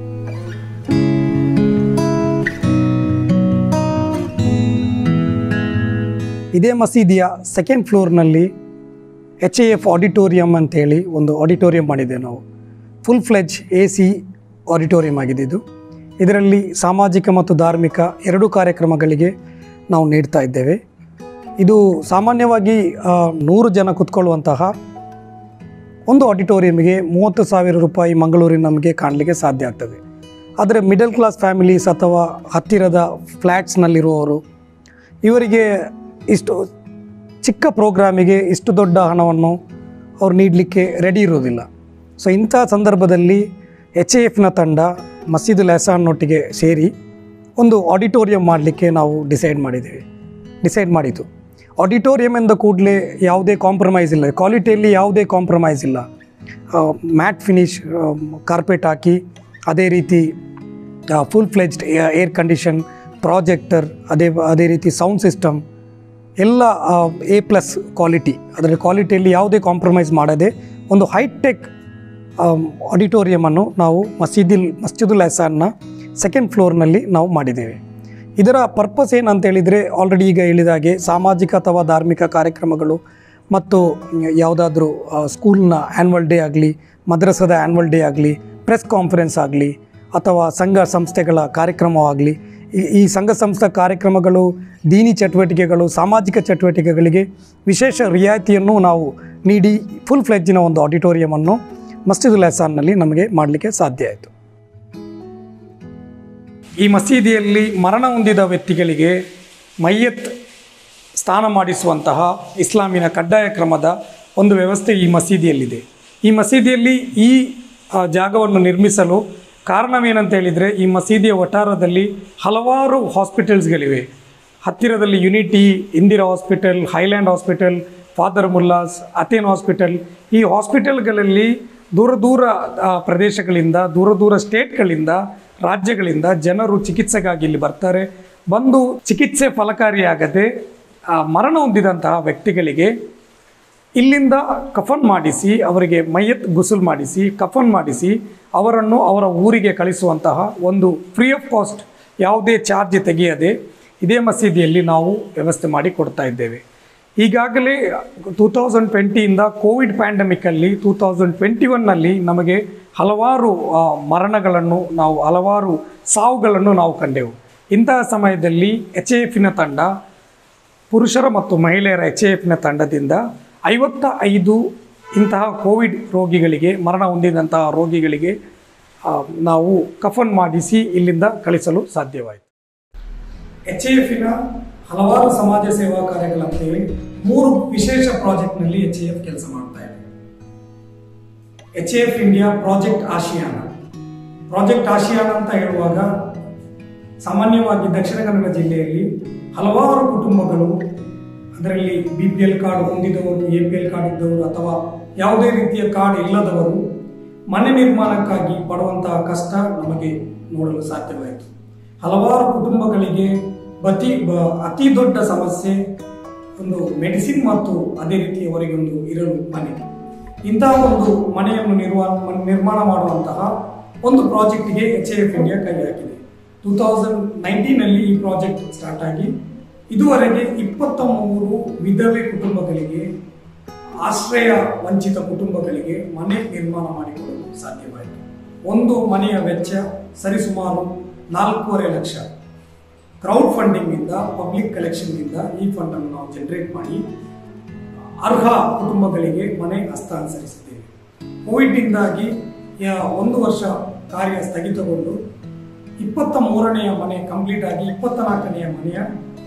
ಇದೇ ಮಸೀದಿಯ ಸೆಕೆಂಡ್ ಫ್ಲೋರ್ನಲ್ಲಿ ಎಚ್ ಎ ಎಫ್ ಆಡಿಟೋರಿಯಂ ಅಂತೇಳಿ ಒಂದು ಆಡಿಟೋರಿಯಂ ಮಾಡಿದೆ ನಾವು. Full fledge A C auditorium ಆಗಿದೆ ಇದು. ಇದರಲ್ಲಿ ಸಾಮಾಜಿಕ ಮತ್ತು ಧಾರ್ಮಿಕ ಎರಡೂ ಕಾರ್ಯಕ್ರಮಗಳಿಗೆ ನಾವು ನೀಡ್ತಾ ಇದ್ದೇವೆ. ಇದು ಸಾಮಾನ್ಯವಾಗಿ ನೂರು ಜನ ಕೂತ್ಕೊಳ್ಳುವಂತಹ ಒಂದು ಆಡಿಟೋರಿಯಮಿಗೆ ಮೂವತ್ತು ಸಾವಿರ ರೂಪಾಯಿ ಮಂಗಳೂರಿನ ನಮಗೆ ಕಾಣಲಿಕ್ಕೆ ಸಾಧ್ಯ ಆಗ್ತದೆ. ಆದರೆ ಮಿಡಲ್ ಕ್ಲಾಸ್ ಫ್ಯಾಮಿಲೀಸ್ ಅಥವಾ ಹತ್ತಿರದ ಫ್ಲ್ಯಾಟ್ಸ್ನಲ್ಲಿರುವವರು, ಇವರಿಗೆ ಇಷ್ಟು ಚಿಕ್ಕ ಪ್ರೋಗ್ರಾಮಿಗೆ ಇಷ್ಟು ದೊಡ್ಡ ಹಣವನ್ನು ಅವ್ರು ನೀಡಲಿಕ್ಕೆ ರೆಡಿ ಇರೋದಿಲ್ಲ. ಸೊ ಇಂಥ ಸಂದರ್ಭದಲ್ಲಿ ಎಚ್ ಎ ಎಫ್ನ ತಂಡ ಮಸೀದುಲ್ ಎಹ್ಸಾನ್ನೊಟ್ಟಿಗೆ ಸೇರಿ ಒಂದು ಆಡಿಟೋರಿಯಂ ಮಾಡಲಿಕ್ಕೆ ನಾವು ಡಿಸೈಡ್ ಮಾಡಿದ್ದೇವೆ ಡಿಸೈಡ್ ಮಾಡಿತು. ಆಡಿಟೋರಿಯಂ ಎಂದ ಕೂಡಲೇ ಯಾವುದೇ ಕಾಂಪ್ರಮೈಸ್ ಇಲ್ಲ, ಕ್ವಾಲಿಟಿಯಲ್ಲಿ ಯಾವುದೇ ಕಾಂಪ್ರಮೈಸ್ ಇಲ್ಲ. ಮ್ಯಾಟ್ ಫಿನಿಶ್ ಕಾರ್ಪೆಟ್ ಹಾಕಿ, ಅದೇ ರೀತಿ full fledged air condition projector, ಅದೇ ಅದೇ ರೀತಿ ಸೌಂಡ್ ಸಿಸ್ಟಮ್ ಎಲ್ಲ ಎ ಪ್ಲಸ್ ಕ್ವಾಲಿಟಿ, ಅದರ ಕ್ವಾಲಿಟಿಯಲ್ಲಿ ಯಾವುದೇ ಕಾಂಪ್ರಮೈಸ್ ಮಾಡದೆ ಒಂದು ಹೈಟೆಕ್ ಆಡಿಟೋರಿಯಮನ್ನು ನಾವು ಮಸೀದಿಲ್ ಮಸ್ಜಿದುಲ್ ಎಹ್ಸಾನ್ನ ಸೆಕೆಂಡ್ ಫ್ಲೋರ್ನಲ್ಲಿ ನಾವು ಮಾಡಿದ್ದೇವೆ. ಇದರ ಪರ್ಪಸ್ ಏನಂತೇಳಿದರೆ, ಆಲ್ರೆಡಿ ಈಗ ಹೇಳಿದ ಹಾಗೆ ಸಾಮಾಜಿಕ ಅಥವಾ ಧಾರ್ಮಿಕ ಕಾರ್ಯಕ್ರಮಗಳು ಮತ್ತು ಯಾವುದಾದ್ರೂ ಸ್ಕೂಲ್ನ ಆ್ಯನ್ವಲ್ ಡೇ ಆಗಲಿ, ಮದ್ರಸದ ಆ್ಯನ್ವಲ್ ಡೇ ಆಗಲಿ, ಪ್ರೆಸ್ ಕಾನ್ಫರೆನ್ಸ್ ಆಗಲಿ ಅಥವಾ ಸಂಘ ಸಂಸ್ಥೆಗಳ ಕಾರ್ಯಕ್ರಮವಾಗಲಿ, ಈ ಸಂಘ ಸಂಸ್ಥೆ ಕಾರ್ಯಕ್ರಮಗಳು, ದೀನಿ ಚಟುವಟಿಕೆಗಳು, ಸಾಮಾಜಿಕ ಚಟುವಟಿಕೆಗಳಿಗೆ ವಿಶೇಷ ರಿಯಾಯಿತಿಯನ್ನು ನಾವು ನೀಡಿ ಫುಲ್ ಫ್ಲೆಜ್ಜಿನ ಒಂದು ಆಡಿಟೋರಿಯಮನ್ನು ಮಸ್ಜಿದುಲ್ ಎಹ್ಸಾನ್ನಲ್ಲಿ ನಮಗೆ ಮಾಡಲಿಕ್ಕೆ ಸಾಧ್ಯ ಆಯಿತು. ಈ ಮಸೀದಿಯಲ್ಲಿ ಮರಣ ಹೊಂದಿದ ವ್ಯಕ್ತಿಗಳಿಗೆ ಮಯ್ಯತ್ ಸ್ನಾನ ಮಾಡಿಸುವಂತಹ ಇಸ್ಲಾಮಿನ ಕಡ್ಡಾಯ ಕ್ರಮದ ಒಂದು ವ್ಯವಸ್ಥೆ ಈ ಮಸೀದಿಯಲ್ಲಿದೆ. ಈ ಮಸೀದಿಯಲ್ಲಿ ಈ ಜಾಗವನ್ನು ನಿರ್ಮಿಸಲು ಕಾರಣವೇನಂತ ಹೇಳಿದರೆ, ಈ ಮಸೀದಿಯ ವಠಾರದಲ್ಲಿ ಹಲವಾರು ಹಾಸ್ಪಿಟಲ್ಸ್ಗಳಿವೆ. ಹತ್ತಿರದಲ್ಲಿ unity, Indira hospital, Highland hospital, father Muller's, Athena hospital, ಈ ಹಾಸ್ಪಿಟಲ್ಗಳಲ್ಲಿ ದೂರ ದೂರ ಪ್ರದೇಶಗಳಿಂದ, ದೂರ ದೂರ ಸ್ಟೇಟ್ಗಳಿಂದ, ರಾಜ್ಯಗಳಿಂದ ಜನರು ಚಿಕಿತ್ಸೆಗಾಗಿ ಇಲ್ಲಿ ಬರ್ತಾರೆ. ಬಂದು ಚಿಕಿತ್ಸೆ ಫಲಕಾರಿಯಾಗದೆ ಮರಣ ಹೊಂದಿದಂತಹ ವ್ಯಕ್ತಿಗಳಿಗೆ ಇಲ್ಲಿಂದ ಕಫನ್ ಮಾಡಿಸಿ, ಅವರಿಗೆ ಮಯ್ಯತ್ ಗುಸುಲ್ ಮಾಡಿಸಿ, ಕಫನ್ ಮಾಡಿಸಿ ಅವರನ್ನು ಅವರ ಊರಿಗೆ ಕಳಿಸುವಂತಹ ಒಂದು ಫ್ರೀ ಆಫ್ ಕಾಸ್ಟ್, ಯಾವುದೇ ಚಾರ್ಜ್ ತೆಗೆಯದೆ ಇದೇ ಮಸೀದಿಯಲ್ಲಿ ನಾವು ವ್ಯವಸ್ಥೆ ಮಾಡಿ ಕೊಡ್ತಾ ಇದ್ದೇವೆ. ಈಗಾಗಲೇ ಟೂ ತೌಸಂಡ್ ಟ್ವೆಂಟಿಯಿಂದ ಕೋವಿಡ್ ಪ್ಯಾಂಡಮಿಕ್ಕಲ್ಲಿ ಟೂ ತೌಸಂಡ್ ಟ್ವೆಂಟಿ ಒನ್ನಲ್ಲಿ ನಮಗೆ ಹಲವಾರು ಮರಣಗಳನ್ನು ನಾವು ಹಲವಾರು ಸಾವುಗಳನ್ನು ನಾವು ಕಂಡೆವು. ಇಂತಹ ಸಮಯದಲ್ಲಿ ಎಚ್ ಎ ಎಫ್ನ ತಂಡ, ಪುರುಷರ ಮತ್ತು ಮಹಿಳೆಯರ ಎಚ್ ಎ ಎಫ್ನ ತಂಡದಿಂದ ಐವತ್ತ ಐದು ಇಂತಹ ಕೋವಿಡ್ ರೋಗಿಗಳಿಗೆ, ಮರಣ ಹೊಂದಿದಂತಹ ರೋಗಿಗಳಿಗೆ ನಾವು ಕಫನ್ ಮಾಡಿಸಿ ಇಲ್ಲಿಂದ ಕಳಿಸಲು ಸಾಧ್ಯವಾಯಿತು. ಎಚ್ ಎ ಎಫ್ನ ಹಲವಾರು ಸಮಾಜ ಸೇವಾ ಕಾರ್ಯಗಳಂತೇಳಿ ಮೂರು ವಿಶೇಷ ಪ್ರಾಜೆಕ್ಟ್ನಲ್ಲಿ ಎಚ್ ಎ ಎಫ್ ಕೆಲಸ ಮಾಡ್ತಾ ಇದೆ. H A F India project Ashiyana. Project Ashiyana ಅಂತ ಹೇಳುವಾಗ, ಸಾಮಾನ್ಯವಾಗಿ ದಕ್ಷಿಣ ಕನ್ನಡ ಜಿಲ್ಲೆಯಲ್ಲಿ ಹಲವಾರು ಕುಟುಂಬಗಳು, ಅದರಲ್ಲಿ ಬಿ ಪಿ ಎಲ್ ಕಾರ್ಡ್ ಹೊಂದಿದವರು, ಎ ಪಿ ಎಲ್ ಕಾರ್ಡ್ ಇದ್ದವರು ಅಥವಾ ಯಾವುದೇ ರೀತಿಯ ಕಾರ್ಡ್ ಇಲ್ಲದವರು ಮನೆ ನಿರ್ಮಾಣಕ್ಕಾಗಿ ಪಡುವಂತಹ ಕಷ್ಟ ನಮಗೆ ನೋಡಲು ಸಾಧ್ಯವಾಯಿತು. ಹಲವಾರು ಕುಟುಂಬಗಳಿಗೆ ಅತಿ ಅತಿ ದೊಡ್ಡ ಸಮಸ್ಯೆ ಒಂದು ಮೆಡಿಸಿನ್ ಮತ್ತು ಅದೇ ರೀತಿ ಅವರಿಗೊಂದು ಇರಲು ಮನೆ. ಇಂತಹ ಒಂದು ಮನೆಯನ್ನು ನಿರ್ಮಾಣ ನಿರ್ಮಾಣ ಮಾಡುವಂತಹ ಒಂದು ಪ್ರಾಜೆಕ್ಟ್ಗೆ ಎಚ್ ಎ ಎಫ್ ಇಂಡಿಯಾ ಕೈ ಹಾಕಿದೆ. ಟೂ ತೌಸಂಡ್ ನೈನ್ಟೀನಲ್ಲಿ ಈ ಪ್ರಾಜೆಕ್ಟ್ ಸ್ಟಾರ್ಟ್ ಆಗಿ ಇದುವರೆಗೆ ಇಪ್ಪತ್ತ ಮೂರು ವಿಧವೆ ಕುಟುಂಬಗಳಿಗೆ, ಆಶ್ರಯ ವಂಚಿತ ಕುಟುಂಬಗಳಿಗೆ ಮನೆ ನಿರ್ಮಾಣ ಮಾಡಿಕೊಡಲು ಸಾಧ್ಯವಾಯಿತು. ಒಂದು ಮನೆಯ ವೆಚ್ಚ ಸರಿಸುಮಾರು ನಾಲ್ಕೂವರೆ ಲಕ್ಷ. ಕ್ರೌಡ್ ಫಂಡಿಂಗಿಂದ, ಪಬ್ಲಿಕ್ ಕಲೆಕ್ಷನ್ನಿಂದ ಈ ಫಂಡನ್ನು ನಾವು ಜನರೇಟ್ ಮಾಡಿ ಅರ್ಹ ಕುಟುಂಬಗಳಿಗೆ ಮನೆ ಹಸ್ತಾಂತರಿಸಿದ್ದೇವೆ. ಕೋವಿಡ್ನಿಂದಾಗಿ ಒಂದು ವರ್ಷ ಕಾರ್ಯ ಸ್ಥಗಿತಗೊಂಡು ಇಪ್ಪತ್ತ ಮೂರನೆಯ ಮನೆ ಕಂಪ್ಲೀಟ್ ಆಗಿ ಇಪ್ಪತ್ತ ನಾಲ್ಕನೆಯ ಮನೆಯ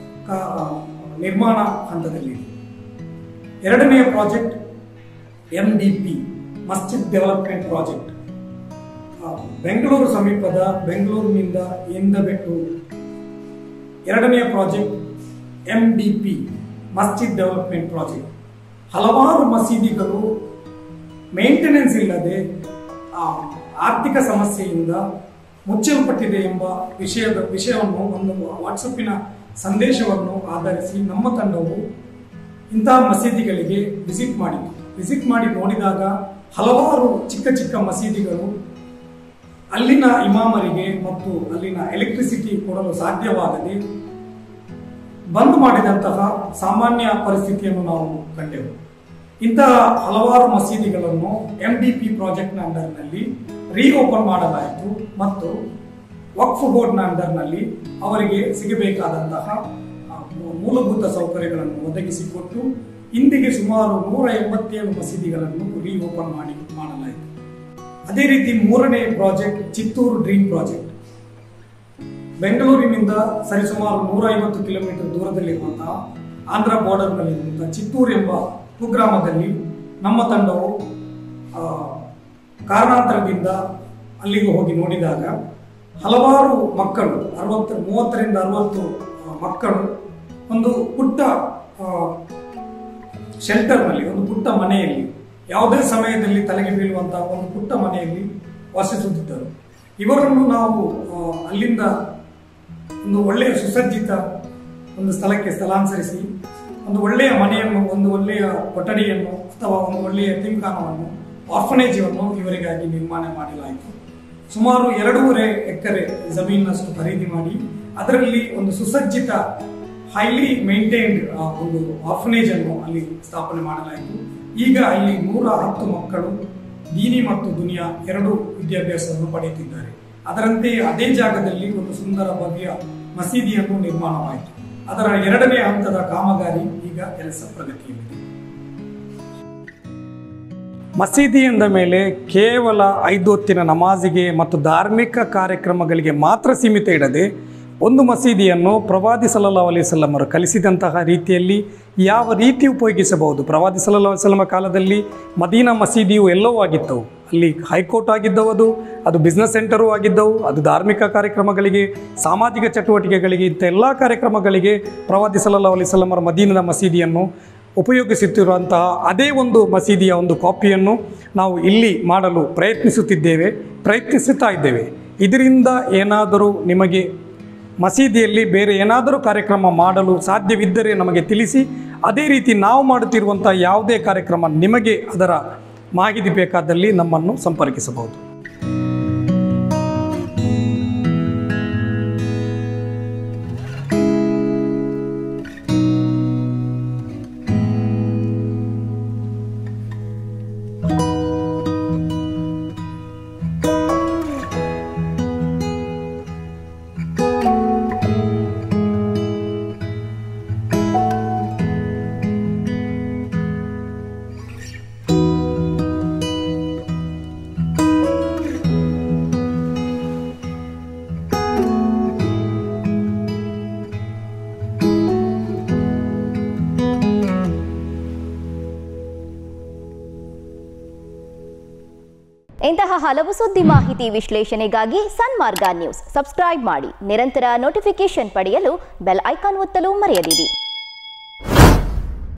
ನಿರ್ಮಾಣ ಹಂತದಲ್ಲಿದೆ. ಎರಡನೆಯ project M D P Masjid development project. Bengaluru ಸಮೀಪದ ಬೆಂಗಳೂರಿನಿಂದ ಎಂದಬೆಟ್ಟು ಎರಡನೆಯ project M D P Masjid development project. ಹಲವಾರು ಮಸೀದಿಗಳು ಮೇಂಟೆನೆನ್ಸ್ ಇಲ್ಲದೆ ಆರ್ಥಿಕ ಸಮಸ್ಯೆಯಿಂದ ಮುಚ್ಚಲ್ಪಟ್ಟಿದೆ ಎಂಬ ವಿಷಯದ ವಿಷಯವನ್ನು ಒಂದು ವಾಟ್ಸಪ್ಪಿನ ಸಂದೇಶವನ್ನು ಆಧರಿಸಿ ನಮ್ಮ ತಂಡವು ಇಂತಹ ಮಸೀದಿಗಳಿಗೆ ವಿಸಿಟ್ ಮಾಡಿತು. ವಿಸಿಟ್ ಮಾಡಿ ನೋಡಿದಾಗ ಹಲವಾರು ಚಿಕ್ಕ ಚಿಕ್ಕ ಮಸೀದಿಗಳು ಅಲ್ಲಿನ ಇಮಾಮರಿಗೆ ಮತ್ತು ಅಲ್ಲಿನ ಎಲೆಕ್ಟ್ರಿಸಿಟಿ ಕೊಡಲು ಸಾಧ್ಯವಾಗದೆ ಬಂದ್ ಮಾಡಿದಂತಹ ಸಾಮಾನ್ಯ ಪರಿಸ್ಥಿತಿಯನ್ನು ನಾವು ಕಂಡೆವು. ಇಂತಹ ಹಲವಾರು ಮಸೀದಿಗಳನ್ನು ಎಂ ಡಿ ಪಿ ಪ್ರಾಜೆಕ್ಟ್ನ ಅಂಡರ್ನಲ್ಲಿ ರೀಓಪನ್ ಮಾಡಲಾಯಿತು ಮತ್ತು ವಕ್ಫ್ ಬೋರ್ಡ್ನ ಅಂಡರ್ನಲ್ಲಿ ಅವರಿಗೆ ಸಿಗಬೇಕಾದಂತಹ ಮೂಲಭೂತ ಸೌಕರ್ಯಗಳನ್ನು ಒದಗಿಸಿಕೊಟ್ಟು ಇಂದಿಗೆ ಸುಮಾರು ನೂರ ಎಂಬತ್ತೇಳು ಮಸೀದಿಗಳನ್ನು ರೀಓಪನ್ ಮಾಡಿ ಮಾಡಲಾಯಿತು. ಅದೇ ರೀತಿ ಮೂರನೇ ಪ್ರಾಜೆಕ್ಟ್ ಚಿತ್ತೂರು ಡ್ರೀಮ್ ಪ್ರಾಜೆಕ್ಟ್. ಬೆಂಗಳೂರಿನಿಂದ ಸರಿಸುಮಾರು ನೂರ ಐವತ್ತು ಕಿಲೋಮೀಟರ್ ದೂರದಲ್ಲಿರುವಂತಹ ಆಂಧ್ರ ಬಾರ್ಡರ್ನಲ್ಲಿರುವಂತಹ ಚಿತ್ತೂರು ಎಂಬ ಕುಗ್ರಾಮದಲ್ಲಿ ನಮ್ಮ ತಂಡವು ಕಾರಣಾಂತರದಿಂದ ಅಲ್ಲಿಗೆ ಹೋಗಿ ನೋಡಿದಾಗ ಹಲವಾರು ಮಕ್ಕಳು, ಅರವತ್ತು ಮೂವತ್ತರಿಂದ ಅರವತ್ತು ಮಕ್ಕಳು ಒಂದು ಪುಟ್ಟ ಶೆಲ್ಟರ್ನಲ್ಲಿ, ಒಂದು ಪುಟ್ಟ ಮನೆಯಲ್ಲಿ, ಯಾವುದೇ ಸಮಯದಲ್ಲಿ ತಲೆಗೆ ಬೀಳುವಂತಹ ಒಂದು ಪುಟ್ಟ ಮನೆಯಲ್ಲಿ ವಾಸಿಸುತ್ತಿದ್ದರು. ಇವರನ್ನು ನಾವು ಅಲ್ಲಿಂದ ಒಂದು ಒಳ್ಳೆಯ ಸುಸಜ್ಜಿತ ಒಂದು ಸ್ಥಳಕ್ಕೆ ಸ್ಥಳಾಂತರಿಸಿ ಒಂದು ಒಳ್ಳೆಯ ಮನೆಯನ್ನು, ಒಂದು ಒಳ್ಳೆಯ ಕೊಠಡಿಯನ್ನು ಅಥವಾ ಒಂದು ಒಳ್ಳೆಯ ಯತೀಮ್ಖಾನವನ್ನು, ಆರ್ಫನೇಜನ್ನು ಇವರಿಗಾಗಿ ನಿರ್ಮಾಣ ಮಾಡಲಾಯಿತು. ಸುಮಾರು ಎರಡೂವರೆ ಎಕರೆ ಜಮೀನಷ್ಟು ಖರೀದಿ ಮಾಡಿ ಅದರಲ್ಲಿ ಒಂದು ಸುಸಜ್ಜಿತ ಹೈಲಿ ಮೇಂಟೈನ್ಡ್ ಒಂದು ಆರ್ಫನೇಜ್ ಅನ್ನು ಅಲ್ಲಿ ಸ್ಥಾಪನೆ ಮಾಡಲಾಯಿತು. ಈಗ ಅಲ್ಲಿ ನೂರ ಹತ್ತು ಮಕ್ಕಳು ದೀನಿ ಮತ್ತು ದುನಿಯಾ ಎರಡು ವಿದ್ಯಾಭ್ಯಾಸವನ್ನು ಪಡೆಯುತ್ತಿದ್ದಾರೆ. ಅದರಂತೆ ಅದೇ ಜಾಗದಲ್ಲಿ ಒಂದು ಸುಂದರ ಭವ್ಯ ಮಸೀದಿಯನ್ನು ನಿರ್ಮಾಣವಾಯಿತು. ಅದರ ಎರಡನೇ ಹಂತದ ಕಾಮಗಾರಿ ಈಗ ಕೆಲಸ ಪ್ರಗತಿಯಲ್ಲಿದೆ. ಮಸೀದಿ ಎಂದ ಮೇಲೆ ಕೇವಲ ಐದು ಹೊತ್ತಿನ ನಮಾಜಿಗೆ ಮತ್ತು ಧಾರ್ಮಿಕ ಕಾರ್ಯಕ್ರಮಗಳಿಗೆ ಮಾತ್ರ ಸೀಮಿತ ಇಡದೆ ಒಂದು ಮಸೀದಿಯನ್ನು ಪ್ರವಾದಿ ಸಲ್ಲಲ್ಲಾಹು ಅಲೈಹಿ ವಸಲ್ಲಂ ಅವರು ಕಲಿಸಿದಂತಹ ರೀತಿಯಲ್ಲಿ ಯಾವ ರೀತಿ ಉಪಯೋಗಿಸಬಹುದು. ಪ್ರವಾದಿ ಸಲ್ಲಲ್ಲಾಹು ಅಲೈಹಿ ವಸಲ್ಲಂ ಕಾಲದಲ್ಲಿ ಮದೀನಾ ಮಸೀದಿಯು ಎಲ್ಲವೂ ಆಗಿದ್ದವು. ಅಲ್ಲಿ ಹೈಕೋರ್ಟ್ ಆಗಿದ್ದವು, ಅದು ಅದು ಬಿಸ್ನೆಸ್ ಸೆಂಟರು ಆಗಿದ್ದವು. ಅದು ಧಾರ್ಮಿಕ ಕಾರ್ಯಕ್ರಮಗಳಿಗೆ, ಸಾಮಾಜಿಕ ಚಟುವಟಿಕೆಗಳಿಗೆ, ಇಂಥ ಎಲ್ಲ ಕಾರ್ಯಕ್ರಮಗಳಿಗೆ ಪ್ರವಾದಿ ಸಲ್ಲಲ್ಲಾಹು ಅಲೈಹಿ ವಸಲ್ಲಂ ಅವರ ಮದೀನದ ಮಸೀದಿಯನ್ನು ಉಪಯೋಗಿಸುತ್ತಿರುವಂತಹ ಅದೇ ಒಂದು ಮಸೀದಿಯ ಒಂದು ಕಾಪಿಯನ್ನು ನಾವು ಇಲ್ಲಿ ಮಾಡಲು ಪ್ರಯತ್ನಿಸುತ್ತಿದ್ದೇವೆ ಪ್ರಯತ್ನಿಸುತ್ತಾ ಇದ್ದೇವೆ. ಇದರಿಂದ ಏನಾದರೂ ನಿಮಗೆ ಮಸೀದಿಯಲ್ಲಿ ಬೇರೆ ಏನಾದರೂ ಕಾರ್ಯಕ್ರಮ ಮಾಡಲು ಸಾಧ್ಯವಿದ್ದರೆ ನಮಗೆ ತಿಳಿಸಿ. ಅದೇ ರೀತಿ ನಾವು ಮಾಡುತ್ತಿರುವಂಥ ಯಾವುದೇ ಕಾರ್ಯಕ್ರಮ ನಿಮಗೆ ಅದರ ಮಾಹಿತಿ ಬೇಕಾದಲ್ಲಿ ನಮ್ಮನ್ನು ಸಂಪರ್ಕಿಸಬಹುದು. ಇಂತಹ ಹಲವು ಸುದ್ದಿ ಮಾಹಿತಿ ವಿಶ್ಲೇಷಣೆಗಾಗಿ ಸನ್ಮಾರ್ಗ ನ್ಯೂಸ್ ಸಬ್ಸ್ಕ್ರೈಬ್ ಮಾಡಿ. ನಿರಂತರ ನೋಟಿಫಿಕೇಶನ್ ಪಡೆಯಲು ಬೆಲ್ ಐಕಾನ್ ಒತ್ತಲು ಮರೆಯದಿರಿ.